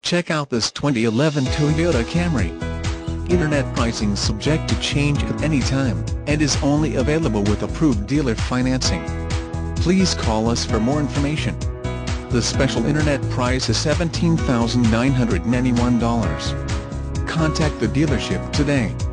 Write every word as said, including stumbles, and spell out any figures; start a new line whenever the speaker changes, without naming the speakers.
Check out this twenty eleven Toyota Camry. Internet pricing subject to change at any time, and is only available with approved dealer financing. Please call us for more information. The special internet price is seventeen thousand nine hundred ninety-one dollars. Contact the dealership today.